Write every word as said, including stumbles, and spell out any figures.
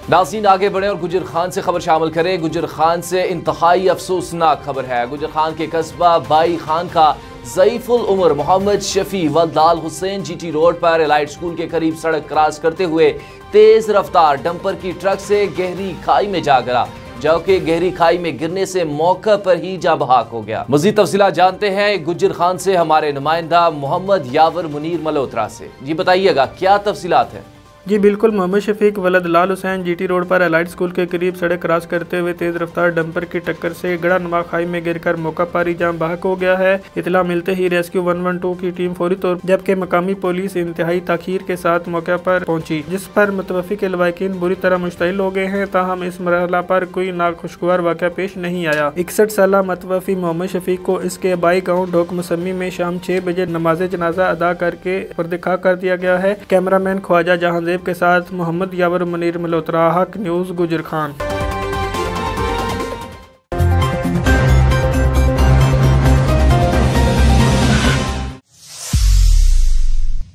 नाज़रीन आगे बढ़े और गुजर खान से खबर शामिल करें। गुजर खान से इंतहाई अफसोसनाक खबर है। गुजर खान के कस्बा बाई खान का ज़ईफुल उमर मोहम्मद शफी व लाल हुसैन जीटी रोड पर एलाइट स्कूल के करीब सड़क क्रॉस करते हुए तेज रफ्तार डंपर की ट्रक से गहरी खाई में जा गिरा, जो कि गहरी खाई में गिरने से मौके पर ही जा बहाक हो गया। मजीद तफसीलात जानते हैं गुजर खान से हमारे नुमाइंदा मोहम्मद यावर मुनीर मल्होत्रा से। जी बताइएगा क्या तफसीलात है। जी बिल्कुल, मोहम्मद शफीक वलद लाल हुसैन जीटी रोड पर एलाइट स्कूल के करीब सड़क क्रॉस करते हुए तेज रफ्तार डंपर की टक्कर से गड़ा नुमा खाई में गिरकर मौका पर ही जाम बहक हो गया है। इतला मिलते ही रेस्क्यू वन वन टू की टीम फौरी तौर जबकि मकामी पुलिस इंतहाई ताखीर के साथ मौके पर पहुंची, जिस पर मुतवफ़ी के लवाकिन बुरी तरह मुश्तइल हो गए हैं। ताहम इस मरहला पर कोई नाखुशगवार वाक़या पेश नहीं आया। इकसठ साल मुतवफ़ी मोहम्मद शफीक को इसके आबाई गाँव ढोक मुसम्मी में शाम छह बजे नमाज जनाजा अदा करके पर्दखा कर दिया गया है। कैमरामैन ख्वाजा जहांजेब के साथ मोहम्मद यावर मुनीर मल्होत्रा, हक न्यूज़, गुजर खान।